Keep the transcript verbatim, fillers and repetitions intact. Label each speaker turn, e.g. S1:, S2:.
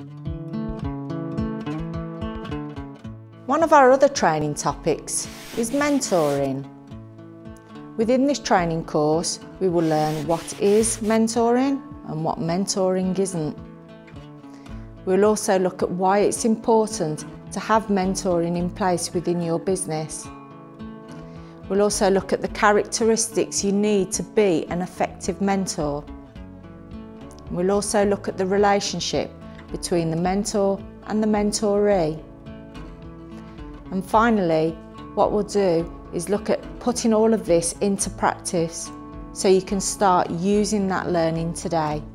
S1: One of our other training topics is mentoring. Within this training course, we will learn what is mentoring and what mentoring isn't. We'll also look at why it's important to have mentoring in place within your business. We'll also look at the characteristics you need to be an effective mentor. We'll also look at the relationship between the mentor and the mentoree. And finally, what we'll do is look at putting all of this into practice so you can start using that learning today.